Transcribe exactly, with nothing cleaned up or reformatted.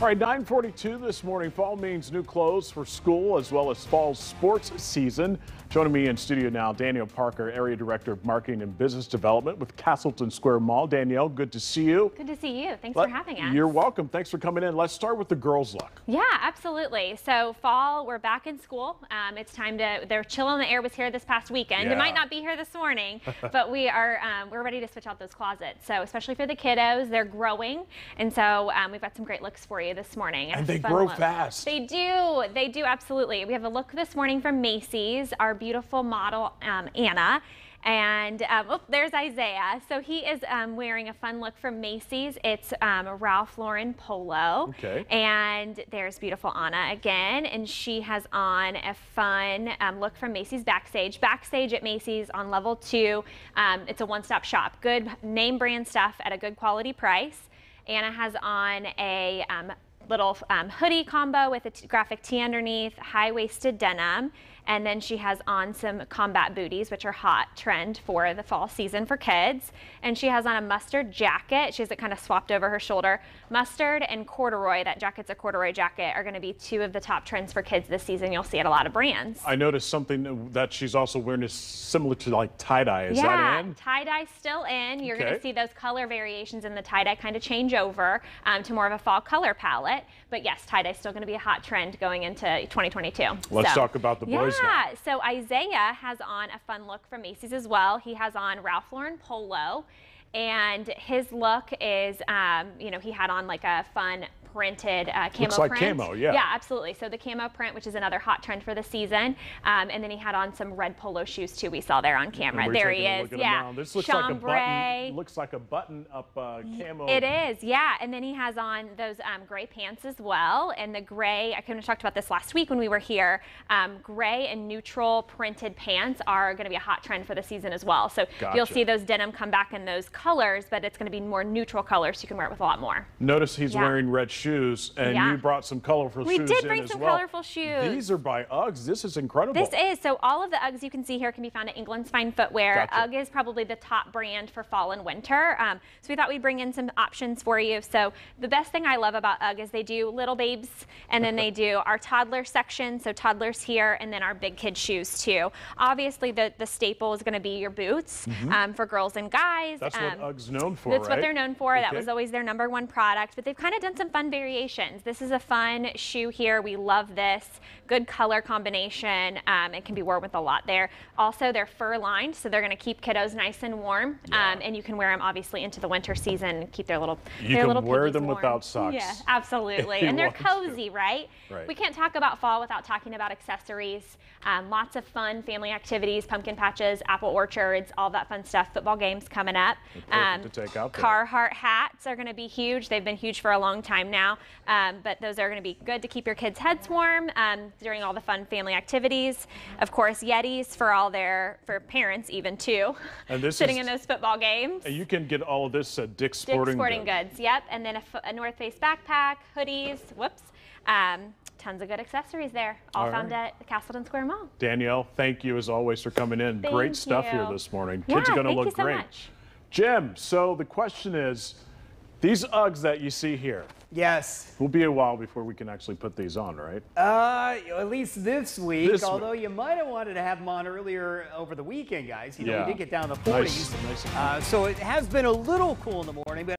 All right, nine forty-two this morning. Fall means new clothes for school as well as fall sports season. Joining me in studio now, Danielle Parker, Area Director of Marketing and Business Development with Castleton Square Mall. Danielle, good to see you. Good to see you. Thanks Let, for having us. You're welcome. Thanks for coming in. Let's start with the girls' look. Yeah, absolutely. So fall, we're back in school. Um, it's time to, they're chilling. The air was here this past weekend. Yeah. It might not be here this morning, but we are, um, we're ready to switch out those closets. So especially for the kiddos, they're growing. And so um, we've got some great looks for you this morning. And they grow look. fast. They do. They do, absolutely. We have a look this morning from Macy's, our beautiful model, um, Anna. And um, oh, there's Isaiah. So he is um, wearing a fun look from Macy's. It's um, a Ralph Lauren polo. Okay. And there's beautiful Anna again. And she has on a fun um, look from Macy's Backstage. Backstage at Macy's on level two. Um, it's a one-stop shop. Good name brand stuff at a good quality price. Anna has on a um, little um, hoodie combo with a graphic tee underneath, high-waisted denim, and then she has on some combat booties, which are hot trend for the fall season for kids. And she has on a mustard jacket. She has it kind of swapped over her shoulder. Mustard and corduroy, that jacket's a corduroy jacket, are going to be two of the top trends for kids this season. You'll see at a lot of brands. I noticed something that she's also wearing is similar to like tie-dye. Is yeah, that in? Tie-dye still in. You're Okay. going to see those color variations in the tie-dye kind of change over um, to more of a fall color palette. But yes, tie-dye is still going to be a hot trend going into twenty twenty-two. Let's so, talk about the boys yeah, now. so Isaiah has on a fun look from Macy's as well. He has on Ralph Lauren polo. And his look is, um, you know, he had on like a fun printed uh, camo Looks like print. camo, yeah. Yeah, absolutely. So the camo print, which is another hot trend for the season. Um, and then he had on some red polo shoes too. We saw there on camera. We're there he taking a is. look at him Yeah. now. This looks Chambray. like a button. Looks like a button-up uh, camo. It is, yeah. And then he has on those um, gray pants as well. And the gray, I kind of talked about this last week when we were here. Um, gray and neutral printed pants are going to be a hot trend for the season as well. So Gotcha. You'll see those denim come back in those colors, but it's going to be more neutral colors, so you can wear it with a lot more. Notice he's Yeah. wearing red shoes, and Yeah. you brought some colorful We shoes did in bring as some well. colorful shoes. These are by Uggs. This is incredible. This is, so all of the Uggs you can see here can be found at England's Fine Footwear. Gotcha. Ugg is probably the top brand for fall and winter. Um, so we thought we'd bring in some options for you. So the best thing I love about Ugg is they do little babes, and then they do our toddler section, so toddlers here, and then our big kid shoes too. Obviously the, the staple is going to be your boots Mm-hmm. um, for girls and guys. That's um, what Ugg's known for, That's right? what they're known for. That Okay. was always their number one product, but they've kind of done some fun variations. This is a fun shoe here. We love this. Good color combination. Um, it can be worn with a lot there. Also, they're fur lined, so they're going to keep kiddos nice and warm. Yeah. Um, and you can wear them obviously into the winter season. Keep their little You their can little wear piggies them warm. without socks. Yeah, absolutely. if you And they're want to. cozy, right? Right. We can't talk about fall without talking about accessories. Um, lots of fun family activities, pumpkin patches, apple orchards, all that fun stuff. Football games coming up. Perfect to take out there. Carhartt hats are going to be huge. They've been huge for a long time now, um, but those are going to be good to keep your kids' heads warm um, during all the fun family activities. Of course, Yetis for all their, for parents even too, And this sitting is- in those football games. And you can get all of this at Dick's Dick's Sporting, Sporting Goods. Goods, yep. And then a, f- a North Face backpack, hoodies, whoops. Um, tons of good accessories there, all, All found right. at the Castleton Square Mall. Danielle, thank you as always for coming in. Thank Great stuff you. here this morning. Yeah, Kids are going to thank look you so great. much. Jim, so the question is, these Uggs that you see here, Yes. will be a while before we can actually put these on, right? Uh, at least this week, This although week. you might have wanted to have them on earlier over the weekend, guys. You know, Yeah. we did get down to Nice, forties. nice. Uh, so it has been a little cool in the morning, but